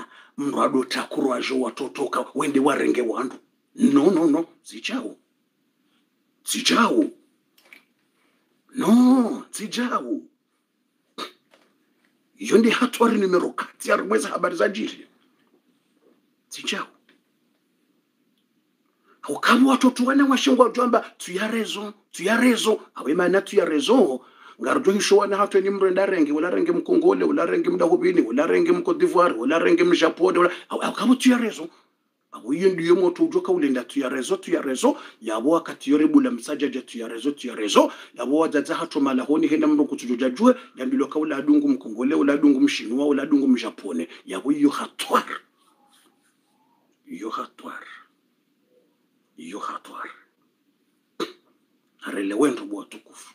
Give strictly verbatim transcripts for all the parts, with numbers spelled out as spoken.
mrado takurwajo watotoka wende warenge wandu. No, no, no, zijao. Zijao. No, zijao. Yonde hatwari numero kati ya mweza habari za jiri. Zijao. Haukamu watoto wana washingwa juamba tuya raison, tuya raison. Awe mana tuya raison. Ngardo hisho wana hatu ni mrenda rengi, wala rengi mkongole, wala rengi mdahubini, wala rengi mcote d'Ivoire, wala rengi mjapode, wala haukamu tuya raison. Abo hiyo ndiyo moto ujoka ulenda tuya raison, tuya raison. Yabo wakati yore bula msajaja tuya raison, tuya raison. Yabo wajaza hatu malahoni hena mro kutujojajue, yambiloka ula adungu mkongole, ula adungu mshinua, ula adungu mjapone. Yabo hiyo hatwar. Hiyo hatwar. Hiyo hatwar. Harele wendo bwa tukufu.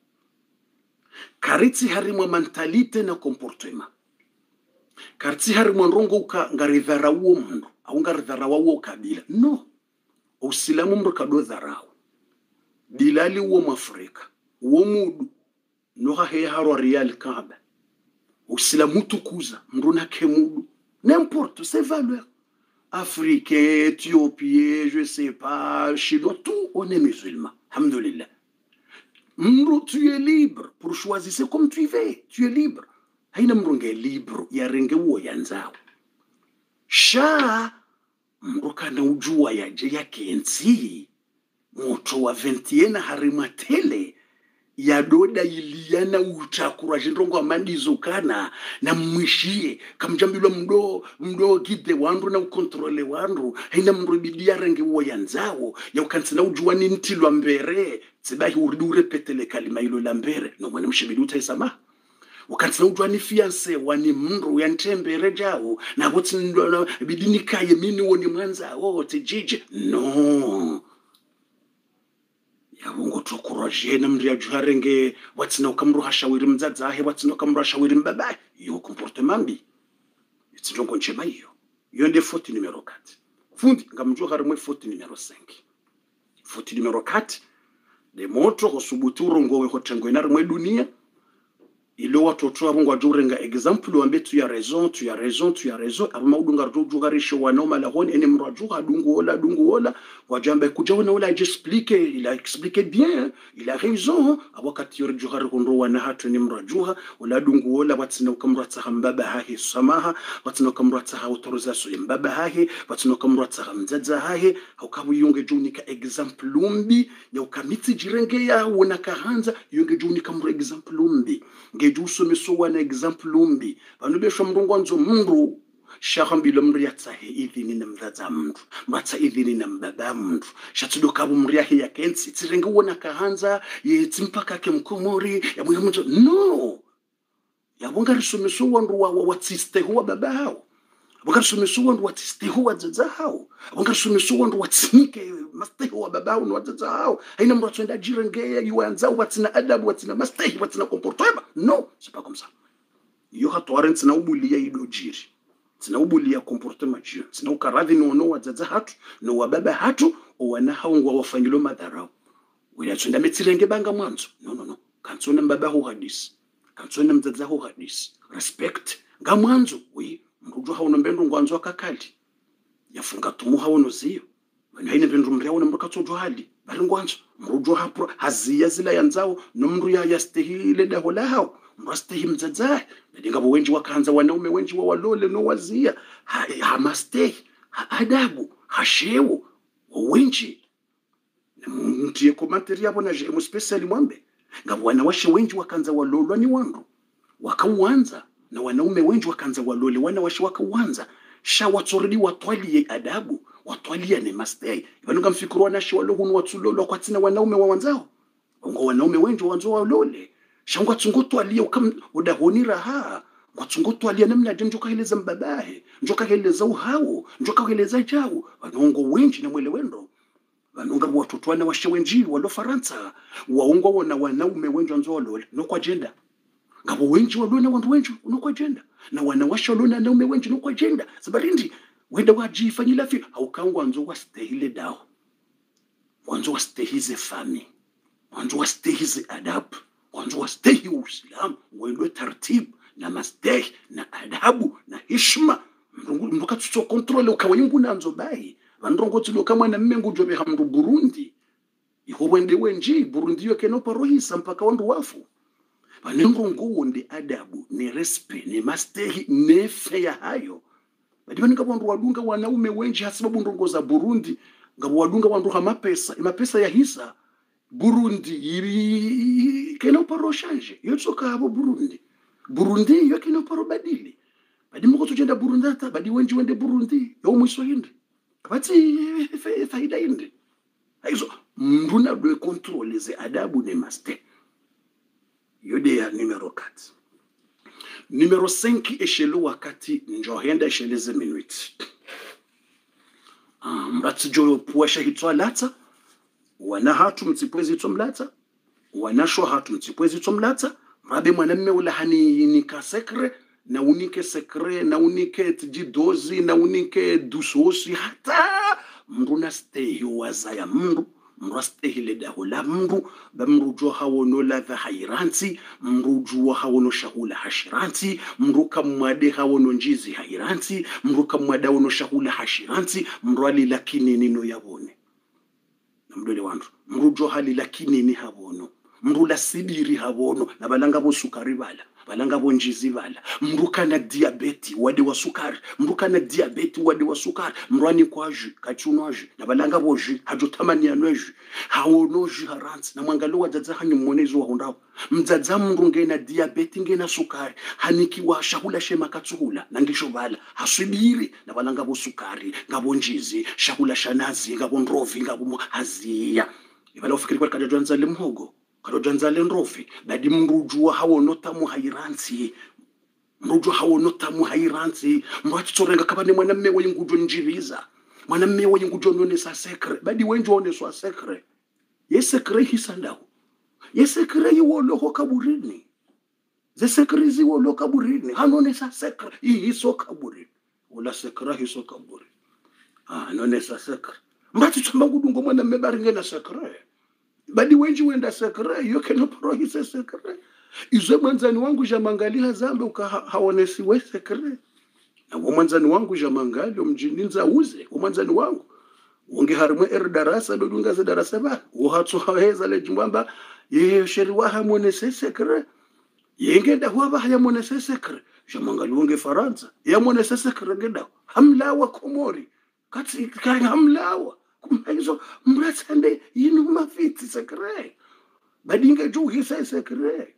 Kariti harimwa mentalite na comportement. Kariti harimwa nrongo uka ngaridhara uo mndo. Au ngaridhara uo kabila. No. Usilamu mndo kado dharau. Dilali uo mafrika. Uo mudu. Noha hea harwa real kaba. Usilamu tukuza. Mruna ke mudu. N'importe, c'est valeur. Africain, Éthiopien, je sais pas, chinois, tout, on est musulman. Alhamdulillah. Tu es libre pour choisir comme tu veux. Tu es libre. Haina mrunge libre ya renge uo yanzao. Sha mruka na ujua ya jaya kenzi. Moto wa ventiena harimatele. Ya doda iliana utakura jindrongo wa mandizo kana na mwishie kamjambilo mdo mdo gide wandu na ukontrole wandu haina mrubidia rangi uwa yanzao ya ukansina ujua ni ntilwa mbere tsibahi uridi urepetele kalima ilo la mbere no mwana mshibidi utaisama ukansina ujua ni fianse wani mru ya ntembere jao na wotsi bidini kaye mini woni mwanza wote jiji no ya mungu tukuraje na mria juharenge watsina ukamru hashawiri mzazahe watsina ukamru hashawiri mbaba iyo comportement mbi itsinjongo nchema iyo iyo nde faute numero quatre fundi ngamjua harimwe faute numero cinq faute numero quatre de moto hosubutu rongowe hotengo ina rimwe dunia ilo watoto abungwa jurenga example wambe tu ya raison tu ya raison tu ya raison abuma udunga ruju garisho wanoma la honi ene mraju adungu wala adungu wala wajamba kujaona wala explique il a expliqué bien il a raison abakati yorju garundo wana hatu ni mrajuha wala adungu wala watsina ukamratsa hambaba hahi samaha watsina ukamratsa ha autorisation mbaba hahi watsina ukamratsa hamzaza hahi haukabu yunge junika example lumbi ya ukamiti jirenge ya wona kahanza yunge junika mro example lumbi ngejuso mesowa na example lumbi banubesha mrungu anzo mru shahambilo mri yatsahe idhini na mdhaza mru matsa idhini na mbaba mru shatudokabu mri yahe ya kensi tsirenga wona kahanza ye tsimpaka ke mkomori ya mwe mzo no ya bonga risomesowa ndu wa watsiste huwa baba hao bonga risomesowa ndu watsiste huwa zaza hao bonga risomesowa ndu watsinike mastehi wa baba hao nwadzaza hao haina mru atwenda jirengea yuanza watsina adabu watsina mastehi watsina comportement no c'est pas comme ça yo hatwaren tsina ubulia idojiri tsina ubulia comportement jio tsina ukaradhi no no wadzaza hatu no wababa hatu wana haungwa wafanyilo madharau wila twenda metirenge banga mwanzo no no no kansona mbaba ho hadisi kansona mdzaza ho hadisi respect ngamwanzo we mrujo hauna mbendo ngwanzo akakali yafunga tumu hawono ziyo haina mbendo mriao na mrukatsojo hali bali ngwanzo mrujo hapro hazia zila yanzao no mru ya yastehile dahola hao mrastehi mdzaza ndinga bo wenji wakanza wanaume wenji wa walole no wazia ha, ha mastehi ha adabu hashewo wenji mtie komanteri yabo na jemu special mwambe ngabo wanawashe wenji wakanza walolwa ni wandu wakauanza na wanaume wenji wakanza walole wanawashe wakauanza sha watsoridi watwali adabu watwalia ne mastei ibanunga mfikuru wanashi walohunu watsulolo kwa tina wanaume wa wanzao ngo wanaume wenji wanzo walole shangwa tsungoto alia ukam udahonira ha ngwatsungoto alia namna njoka heleza mbabahe njoka heleza uhao njoka heleza jao wanongo wenji na mwele wendo wanonga watoto wana washe wenji walo Faransa waongo wana wanaume wenji wanzo walole no kwa agenda ngabo wenji walona wandu wenji no kwa agenda na wanawasha walona naume wenji no kwa agenda sabarindi wenda wajifanyila fi haukangu wanzo wastehile dao wanzo wastehize fami wanzo wastehize adabu wanzo wastehi uislamu wendo taratibu na mastehi na adabu na heshima mrungu ndoka tutso control ukawayingu nanzo bai vandrongo tilo kama na mmengu jobe hamru Burundi iho wende wenji Burundi yo keno parohisa mpaka wandu wafu banengo nguo ndi adabu ni respect ni mastehi nefe ya hayo badibani ngabo wandu wadunga wanaume wenji hasibabu ndongo za Burundi ngabo wadunga wandu hama pesa mapesa ya hisa Burundi iri keno paro change yotsoka habo Burundi Burundi yo keno paro badili badi mko tujenda Burundi hata badi wenji wende Burundi yo mwisho hindi bati faida hindi hizo mbuna do contrôler ze adabu ne master yode ya numero quatre numero cinq eshelo wakati njo henda esheleze minute ah mbati jo puasha hitwa lata wana hatu mtipwezi tumlata wanashwa hatu mtipwezi tumlata rabe mwanamme ula hani nika sekre na unike sekre na unike tijidozi na unike dusosi hata mruna stay wazaya mru mrastehi ledaho la mru bamru jo hawono la hairanti mru jo hawono shahula hashiranti mru kamwade hawono njizi hairanti mru kamwada wono shahula hashiranti mru ali lakini nino yabone mdole wandu mru jo hali lakini ni hawono mru la sibiri hawono na balanga bo sukari bala balanga bo njizi bala mru kana diabeti wade wa sukari mru kana diabeti wade wa sukari mrani kwaji kachunwaji na balanga bo ji hajo tamani anweji hawono ji haranti na mwangalo wadzadza hanyu mmonezo wa hundao mdzadza mru ngena diabeti ngena sukari haniki wa shahula shema katsuhula na ngisho bala hasibiri na balanga bo sukari ngabo njizi shahula shanazi ngabo ndrovi ngabo haziya ibala ufikiri kwa kajajanza lemhogo karojanza lenrofi badi mrujua hawono tamu hairansi mrujua hawono tamu hairansi mwati tsorenga kabane mwana mme wengujo njiriza mwana mme wengujo none sa sekre badi wenjo one so sekre ye sekre hisandao ye sekre yiwolo ho kaburini ze sekre ziwolo kaburini hanone sa sekre hiso kaburini wala sekra hiso kaburini ah none sa sekre mwati tsomba gudungo mwana mme baringe na sekre badi wenji wenda sekre yo keno parohise sekre izo mwanzani wangu jamangalia zambe ukahaonesi we sekre na mwanzani wangu jamangali mjini nza uze mwanzani wangu unge harimwe er darasa bedunga za darasa ba uhatso haweza le jimbamba ye sheri wa hamonese sekre yengenda huwa ba hamonese sekre jamangali unge Faransa ya monese sekre ngenda hamlawa Komori kati kanga hamlawa kumaizo mratsande yinu mafiti sekre badinga juu hisa sekre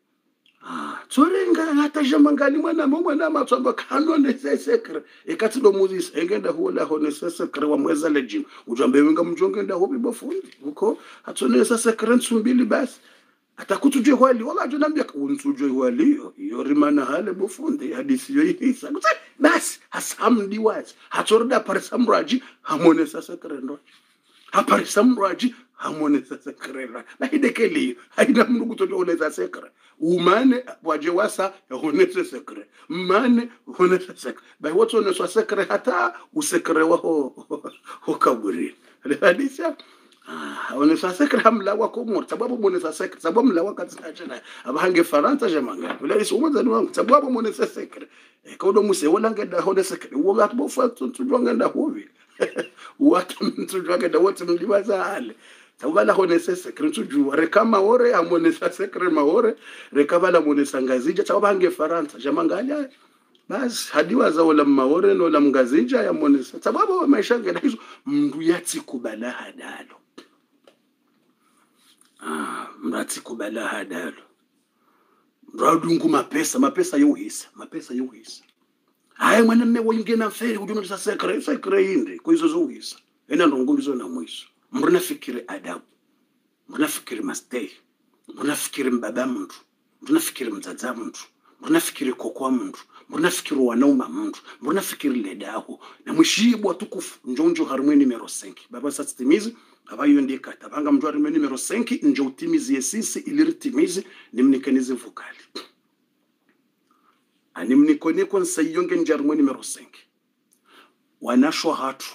ah tsorenga hata jamangali mwana mwana matsamba kanone sekre ekati do muzisa engenda hola hone sekre wa mweza lejim ujambe wenga mjongenda hobi bafundi uko hatsone sekre nsumbili basi atakutujwe kwali wala tunambia kunsujwe wali yo rimana hale bafundi hadisi yo hisa basi hasamdi wazi hatsorda parsamraji hamone sekre ndo hapari samraji hamone sekre na hidekeli haina mndu kutooleza sekre umane waje wasa hone sekre mane hone sekre bai woto ne so sekre hata usekre wa ho ho kaburi hadisa ah hone sekre hamla wa Komori sababu mone sekre sababu mla wakati tachana abahange Faransa jamanga wala iso mwanzani wangu sababu mone sekre kodo muse wala ngenda hone sekre wala bofa tunjwanga hobi watu mtu wake wote mlibaza hale tabala hone sekre tuju rekama ore amone sekre maore rekabala mone sangazija tabange Faransa jamanga basi hadiwa za wala maore no la mngazija ya mone sababu maisha ngenda hizo mndu yati kubala hadalo ah mrati kubala hadalo mradungu mapesa mapesa yohisa mapesa yohisa haye mwana mme wengena feri kujuna sa sekre sekre inde kuizo zohisa ena ndongomizo na mwiso mruna fikiri adabu mruna fikiri mastay mruna fikiri mbaba mtu mruna fikiri mzaza mtu mruna fikiri kokwa mtu mruna fikiri wanauma mtu mruna fikiri ledaho na mwishibu watukufu njonjo harimwe numero cinq baba sasa timizi abayo ndika tabanga mjwa harimwe numero cinq njo utimizi yesisi iliritimizi nimnikanize vokali animnikone kon sayonge njarmwe numero cinq wanashwa hatu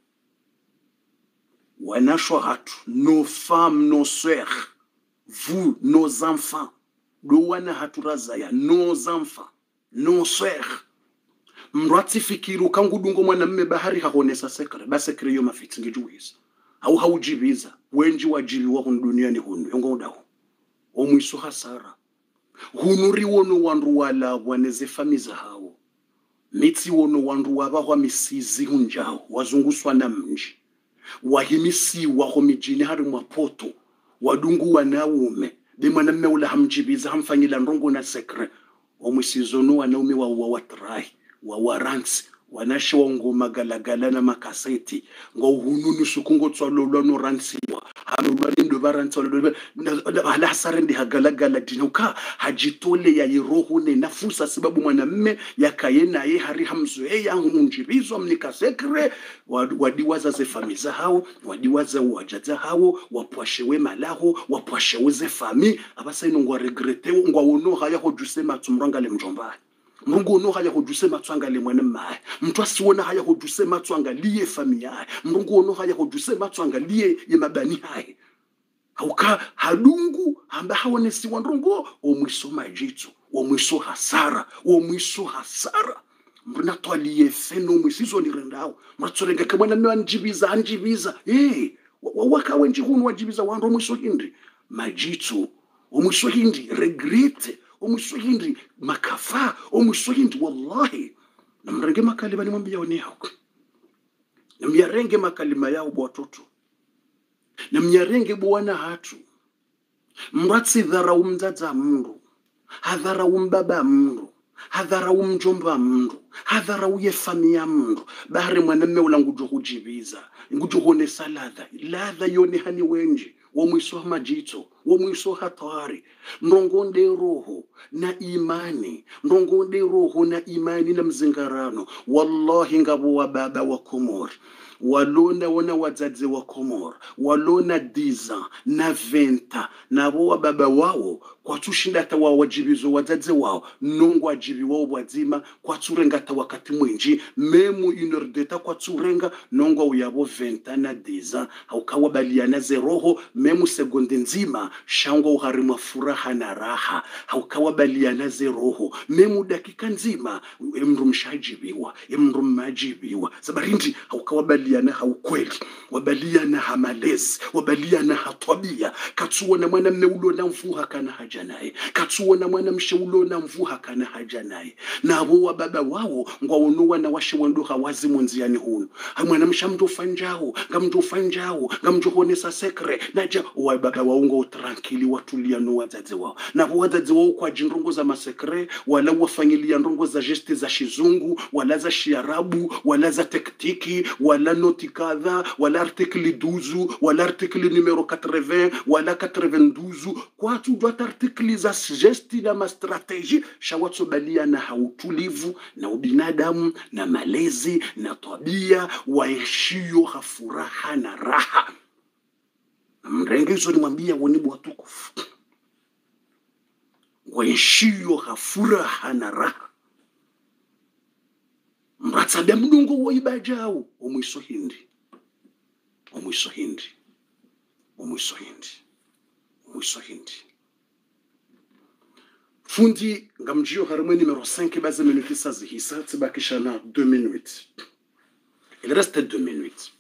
wanashwa hatu nos femmes nos sœurs vous nos enfants do wana hatu razaya nos enfants nos sœurs mrati fikiru kangu dungo mwanamme bahari haonesa sekre basekre yo mafiti ngijuiza au haujibiza wenji wajibi wa duniani hunu yongo ndaho omwiso hasara hunuri wono wandu wala waneze famiza hao mitsi wono wandu wabahwa misizi hunjao wazunguswa na mji wahimisi waho mijini hari mwapoto wadungu wanaume de mwanamme ula hamjibiza hamfanyila ndongo na sekre omwisizonu wanaume wa watrai wa waransi wanashe wa ngoma galagala na makaseti ngo hununu sukungo tswalolwa no ransiwa halolwa ndo baransi walolwa ala sarende hagalagala dinuka hajitole ya iroho ne nafusa sababu mwanamme yakayena ye hari hamzoe ya munjibizwa mnikasekre wadiwaza ze famiza hao wadiwaza wajaza hao wapwashewe malaho wapwashewe ze fami abasa ino ngwa regrete ngwa wono haya hojusema tumrangale mjomba Mungu ono haya hojusema tuangalie mwanamma mtu asiona haya hojusema tuangalie familia Mungu ono haya hojusema tuangalie ye mabani hai hauka hadungu amba haonesi wandrongo omwiso majitu omwiso hasara omwiso hasara mbona twaliye feno mwisizo nirendao matsorenga kemwana mwa njibiza anjibiza eh waka wenji hunu wajibiza wandro mwiso hindi majitu omwiso hindi regrete omwiso hindi makafa omwiso hindi wallahi namrenge makalima nimwambia oni hako namyarenge makalima yao bwatoto namyarenge bwana hatu mratsi dharau mzaza mndu hadharau mbaba mndu hadharau mjomba mndu hadharau ye familia mndu bahari mwanamme ulangujo hujibiza ngujo hone saladha ladha yone hani wenji womwiso majito womwiso hatari ndongonde roho na imani ndongonde roho na imani na mzingarano wallahi ngabo wa baba wa Komori walona wana wazazi wa Komori walona diza na venta na bo baba wao kwa tushinda tawa wajibizo wazazi wao nongo wajibi wao wazima kwa turenga ta wakati mwinji memu inordeta kwa turenga nongo uyabo venta na diza haukawa baliana ze roho memu sekunde nzima shango uharima furaha na raha haukawa baliana ze roho memu dakika nzima emru mshajibiwa emru majibiwa sabarindi haukawa baliana haukweli wabaliana hamalezi wabaliana hatwabia katsuona mwana mmeulo na mfuha kana haja naye katsuona mwana msheulo na mfuha kana haja naye nabo wa baba wao ngwaonuwa na washe wandu hawazi munziani hunu mwana mshamdo fanjao ngamdo fanjao ngamjo honesa sekre naja wa baba wao ngo tranquili watulia no wazazi wao nabo wazazi wao kwa jinrongo za masekre wala wafanyilia ndongo za geste za shizungu wala za shiarabu wala za tektiki wala noti kadha wala artikli douze wala artikli numero quatre-vingts wala quatre-vingt-douze kwa tu doit artikli za gesti na ma strategie shawatso balia na hautulivu na ubinadamu na malezi na tabia waishio hafuraha na raha mrenge hizo nimwambia wonibu watukufu waishio hafuraha na raha mratsabe mdungo woibajao omwiso hindi omwiso hindi omwiso hindi omwiso hindi fundi ngamjio harimo numero cinq base minutes azihisa tibakisha na deux minutes il reste deux minutes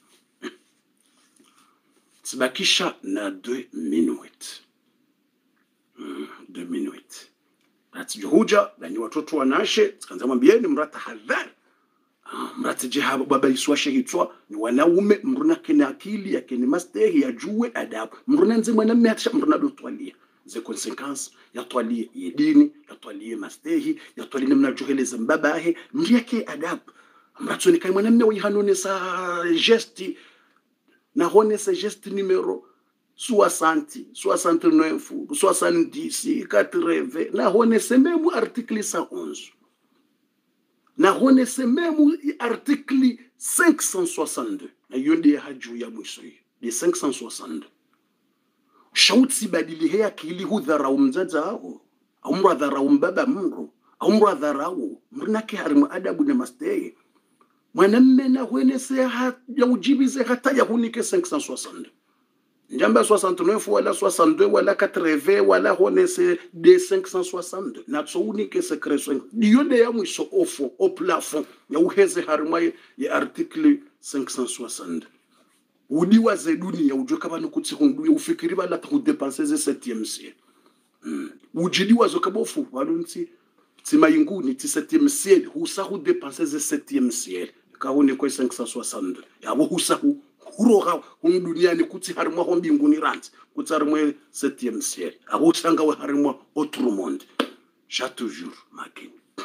tibakisha na deux minutes mm, deux minutes ratijuhuja bani watoto wanashe tkanza mwambieni mrata hadhari mrata jihaba baba iswashe hitwa ni wanaume mruna kina akili yake ni mastehi yajue adabu mruna nzi mwanamume hata mruna dotwalia ze consequences ya twalie yedini ya twalie mastehi ya twalie namna juheleza mbabahe mriake adabu mratso ni kai mwanamume wihanone sa geste na hone sa geste numero soixante, soixante-neuf, soixante-dix, quatre-vingts na hone se memu article cent onze na hone se memu article cinq cent soixante-deux na yonde haju ya mwiso de cinq cent soixante-deux shauti badili hea kili hudharau mzaza hao umra dharau mbaba mro umra dharau mrnake harimu adabu na masteye mwanamme na hone se ya ujibize hata ya hunike cinq cent soixante-deux njamba soixante-neuf wala soixante-deux wala quatre-vingts wala hone c'est de cinq cent soixante-deux na tso unique secret yonde ya mwiso ofo au plafond ya uheze harimwa ya article cinq cent soixante udiwa ze dunia ujoka bano kutsi hundu ya ufikiri bala ta dépenser ze septième ciel mm. ujidiwa zo kabofu walunti tima yinguni ti septième ciel husa hu dépenser ze septième ciel ka hone ko cinq cent soixante-deux ya bo husa hu huroga hun duniani kuti harimwa ho mbinguni rant kuti harimwa septième ciel abo tsanga wa harimwa autre monde ja toujours makin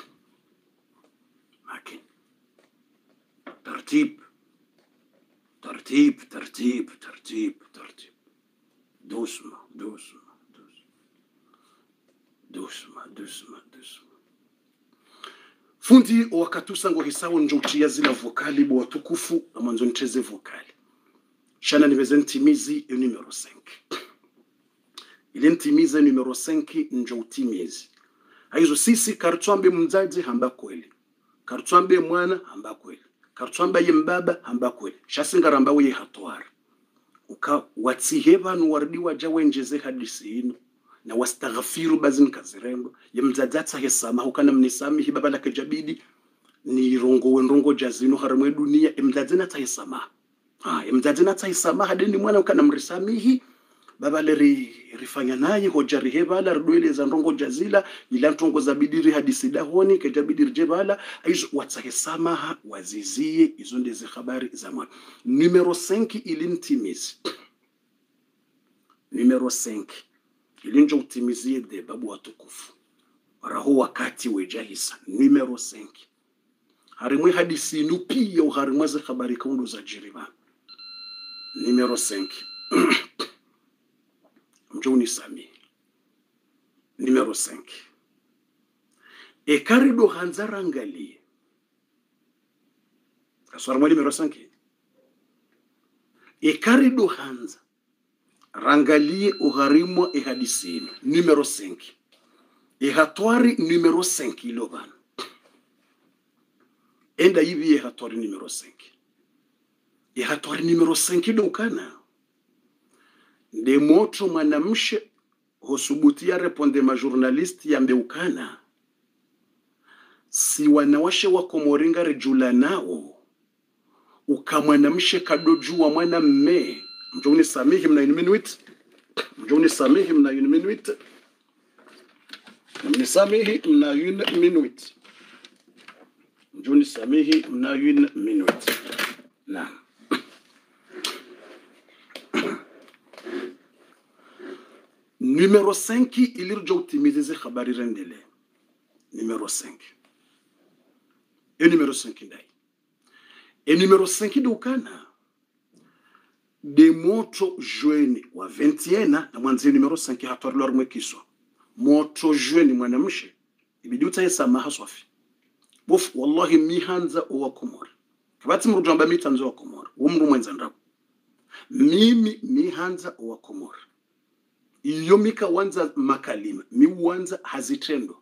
makin tartib tartib tartib tartib tartib doucement doucement doucement doucement doucement fundi wakatusango hisawo njotia zina vokali bo watukufu na mwanzo ncheze vokali shana nimeze ntimizi e numero cinq ile ntimize numero cinq njo utimizi aizo sisi kartwambe mzazi hamba kweli kartwambe mwana hamba kweli kartwambe yembaba hamba kweli shasinga ramba we hatwara uka watsiheba nuwardi waja wenjeze hadisi ino na wastaghfiru bazin kazirembo yemzadzatsa hesama hukana mnisami hibaba la kajabidi ni rongo wenrongo jazino haramwe dunia emzadzina tsahesama ah emzadzina tsahesama hadeni mwana ukana mrisamihi baba le rifanya naye hojari hebala rdwele za rongo jazila ila ntongo za bidiri hadisi dahoni kajabidi jebala aizo watsahesama wazizie izo ndeze habari za mwana numero cinq ilintimizi numero cinq ilinjo utimizie de babu watukufu raho wakati wejahisa numero cinq harimwe hadisi nupi ya harimwe za habari kaundo za jiriba numero cinq mjoni sami numero cinq ekarido hanzara ngali kaswara mwa numero cinq ekarido hanza rangalie uharimwa e hadisini numero cinq e hatwari numero cinq iloban enda hivi e hatwari numero cinq e hatwari numero cinq dokana de moto mwanamshe hosubutia reponde ma journalist ya mbeukana si wanawashe wako moringa rejula nao ukamwanamshe kadojua mwana mme mjoni samihi mna minuit mjoni samihi mna minuit mjoni samihi mna minuit mjoni samihi mna minuit na numero cinq ilirjo utimize habari rendele numero cinq e numero cinq ndai e numero cinq dukana de moto jeune wa vingt et un na mwanzi numero cinq hatwari lormwe kiswa moto jeune mwanamshe ibidi utayesa mahaswafi bof wallahi mihanza wa komora kabati mrujamba mitanzo wa komora umru mwenza ndapo mimi mihanza wa komora iyo mika wanza makalima mi wanza hazitendo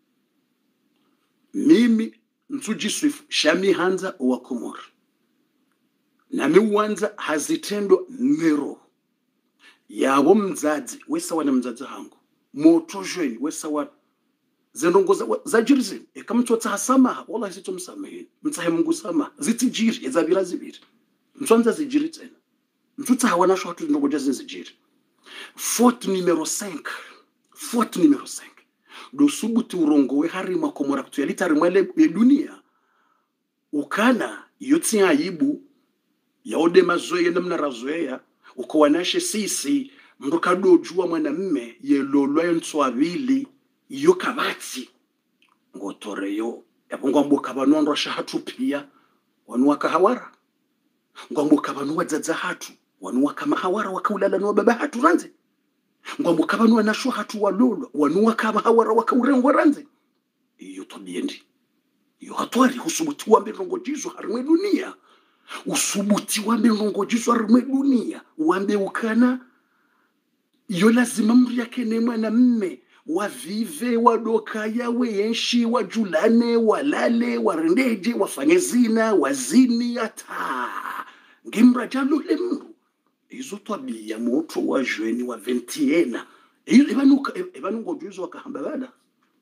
mimi ntuji swift shami hanza wa komora na mi wanza hazitendo nero yabo mzazi wesa wana mzazi hangu moto jeune wesa wa zendongoza za jirizi e kama mtu atasama wallahi sito msamahe mtahe Mungu sama zitijiri ezabira zibiri mtwanza zijiri tena mtu tawana sho hatu ndongoja zijiri faute numero cinq faute numero cinq do subuti urongo we hari makomora kutuyalita rimwele dunia ukana yoti aibu yaode mazoe namna razoea uko wanashe sisi mruka dojua mwanamme yelolwa yonswabili iyo kabati ngotoreyo yabongo mboka banondwa shahatu pia wanuwaka hawara ngomboka banuwa dzadza hatu wanuwa kama hawara wakaulala no baba hatu ranze ngomboka banuwa nasho hatu walolo wanuwa kama hawara wakaurengo ranze iyo tobiendi iyo hatwari husubuti wa mbelongo jizo harimwe dunia usubuti wa mbelongo jizo harimwe dunia wambe ukana iyo lazima mri yake ne mwana mme wavive wadoka yawe yenshi wajulane walale warendeje wafanye zina wazini ata ngimra jalo lemru izo tabia moto wa jweni wa ventiena ibanuka ibanungo juizo wakahamba bala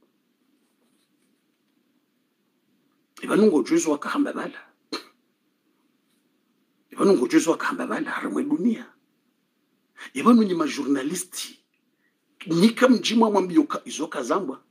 ibanungo juizo wakahamba bala ibanungo juizo wakahamba bala harimwe dunia ibanu ni majournalisti nika mjimwa mwambioka izoka zambwa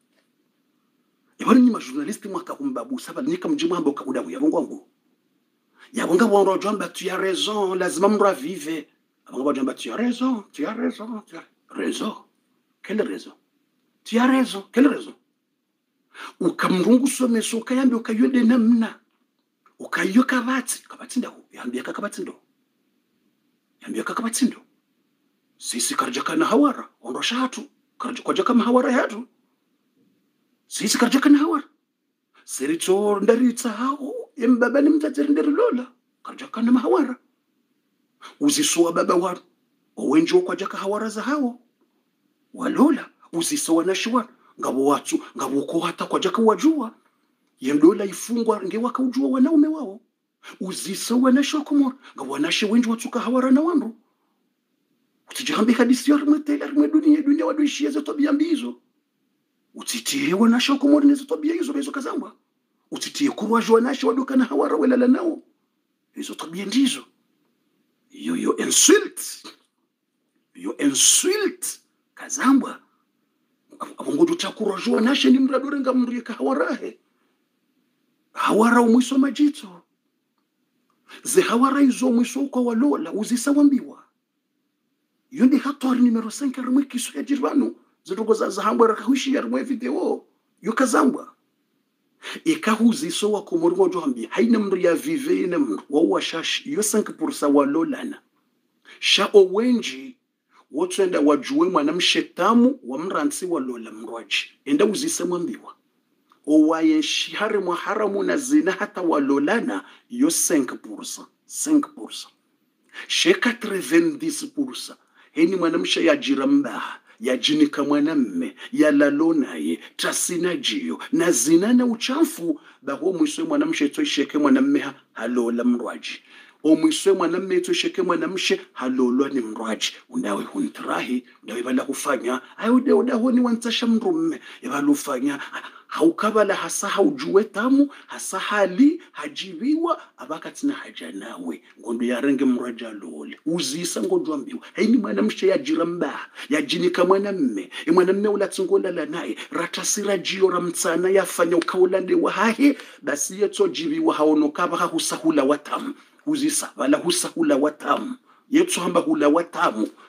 ibanu ni majournalisti mwaka kumbabu saba nika mjimwa mwambioka udabu ya bongo yabonga bongo jamba tu as raison lazima mra vive abonga jamba tu as raison tu as raison tu as raison quelle raison tu as raison quelle raison ukamrungu someso ukayambi ukayode namna ukayo kabati kabati ndo yambia kabati ndo yambia kabati ndo sisi karjakana hawara ondosha hatu karjakana mahawara hatu sisi karjakana hawara serito ndaritsa hao embaba ni mtateri nderilola karjakana mahawara uzisuwa baba wanu owenjo kwa jaka hawara za hao walola uzisuwa na shwa ngabo watu ngabo ko hata kwa jaka wajua yendola ifungwa nge wakaujua wanaume wao uzisuwa na shokomor ngabo wanashe wenjo watuka hawara na wandu utijihambi hadisi yarmwe tele yarmwe dunia dunia waduishia za tabia mbizo utitie wanashe shokomor nezo tabia hizo hizo kazamba utitie kurwaje wanashe waduka na hawara wala nao hizo tabia ndizo yo yo insult yo insult kazamba abongo tutakurwaje wanashe ni mradore ngamrika hawarahe hawara umwiso majito ze hawara hizo mwiso kwa walola uzisawambiwa yondi hatori numero cinq armwe kiso ya jirwano zidogo za zahambo rakahushi armwe video yukazambwa ikahuzi so wa komorgo johambi haina mri ya vive na mri wa washash yo cinq pourcent walolana sha owenji wotenda wajue mwana mshetamu wa mransi walola mrwaji enda uzisemwambiwa owaye shihari muharamu na zina hata walolana yo cinq pourcent cinq pourcent she quatre-vingt-dix pourcent heni mwanamsha ya jiramba ya jinika mwanamme ya lalonaye tasina jiyo na zina na uchafu baho mwiswe mwanamsha to sheke mwanamme halola mrwaji o mwiswe mwanamme to sheke mwanamsha halolwa ni mrwaji unawe huntrahi unawe bala kufanya ayude udaho ni wantasha mrumme yabalufanya haukabala hasa haujue tamu hasa hali hajibiwa abakatina haja nawe ngondo yarenge mraja lole uzisa ngondo ambiwa haini mwanamshe ya jiramba ya jinika mwanamme mwanamme ulatsingola la naye ratasira jio ramtsana yafanya ukaulande wa hahe basi yeto jibiwa haonokaba husahula watamu uzisa bala husahula watamu yeto hamba hula watamu